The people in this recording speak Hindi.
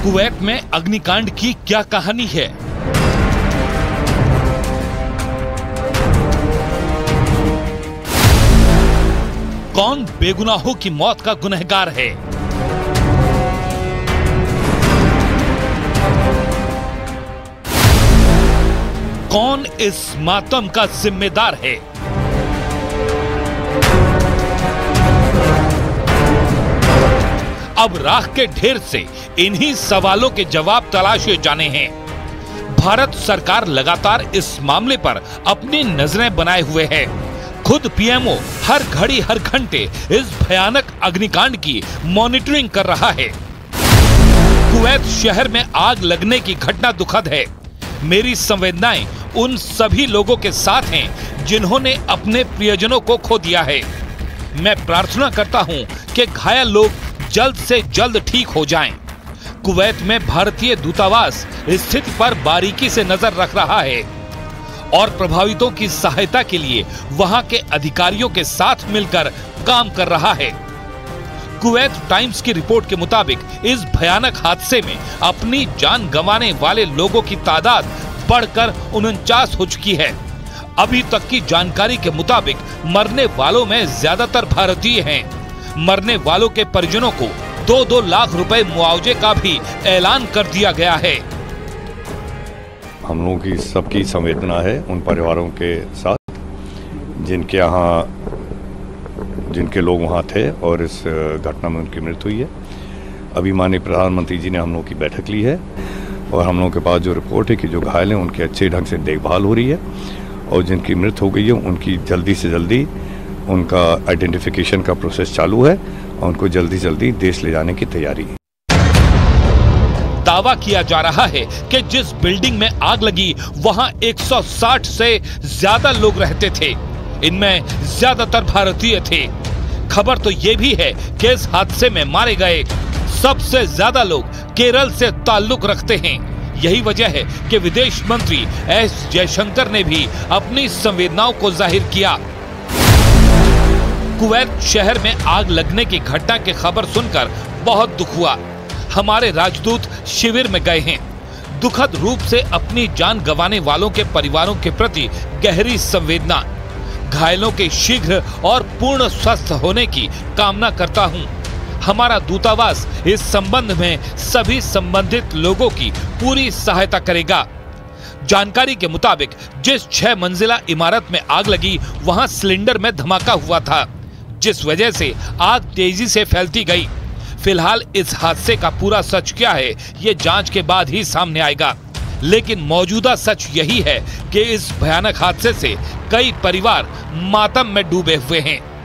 कुवैत में अग्निकांड की क्या कहानी है? कौन बेगुनाहों की मौत का गुनहगार है? कौन इस मातम का जिम्मेदार है? अब राख के ढेर से इन्हीं सवालों के जवाब तलाशे जाने हैं। भारत सरकार लगातार इस मामले पर अपनी नजरें बनाए हुए है। खुद पीएमओ हर घड़ी हर घंटे इस भयानक अग्निकांड की मॉनिटरिंग कर रहा है। कुवैत शहर में आग लगने की घटना दुखद है। मेरी संवेदनाएं उन सभी लोगों के साथ हैं जिन्होंने अपने प्रियजनों को खो दिया है। मैं प्रार्थना करता हूं कि घायल लोग जल्द से जल्द ठीक हो जाएं। कुवैत में भारतीय दूतावास स्थिति पर बारीकी से नजर रख रहा है और प्रभावितों की सहायता के लिए वहां के अधिकारियों के साथ मिलकर काम कर रहा है। कुवैत टाइम्स की रिपोर्ट के मुताबिक इस भयानक हादसे में अपनी जान गंवाने वाले लोगों की तादाद बढ़कर 49 हो चुकी है। अभी तक की जानकारी के मुताबिक मरने वालों में ज्यादातर भारतीय हैं। मरने वालों के परिजनों को 2-2 लाख रुपए मुआवजे का भी ऐलान कर दिया गया है। हम लोगों की सबकी संवेदना है उन परिवारों के साथ जिनके लोग वहाँ थे और इस घटना में उनकी मृत्यु हुई है। अभी माननीय प्रधानमंत्री जी ने हम लोगों की बैठक ली है और हम लोगों के पास जो रिपोर्ट है कि जो घायल हैं उनकी अच्छे ढंग से देखभाल हो रही है और जिनकी मृत्यु हो गई है उनकी जल्दी से जल्दी उनका आइडेंटिफिकेशन का प्रोसेस चालू है और उनको जल्दी जल्दी देश ले जाने की तैयारी है। दावा किया जा रहा है कि जिस बिल्डिंग में आग लगी वहां 160 से ज्यादा लोग रहते थे। इनमें ज्यादातर भारतीय थे। खबर तो ये भी है कि इस हादसे में मारे गए सबसे ज्यादा लोग केरल से ताल्लुक रखते हैं। यही वजह है कि विदेश मंत्री एस जयशंकर ने भी अपनी संवेदनाओं को जाहिर किया। कुवैत शहर में आग लगने की घटना की खबर सुनकर बहुत दुख हुआ। हमारे राजदूत शिविर में गए हैं। दुखद रूप से अपनी जान गंवाने वालों के परिवारों के प्रति गहरी संवेदना। घायलों के शीघ्र और पूर्ण स्वस्थ होने की कामना करता हूं। हमारा दूतावास इस संबंध में सभी संबंधित लोगों की पूरी सहायता करेगा। जानकारी के मुताबिक जिस 6 मंजिला इमारत में आग लगी वहां सिलेंडर में धमाका हुआ था, जिस वजह से आग तेजी से फैलती गई। फिलहाल इस हादसे का पूरा सच क्या है ये जांच के बाद ही सामने आएगा। लेकिन मौजूदा सच यही है कि इस भयानक हादसे से कई परिवार मातम में डूबे हुए हैं।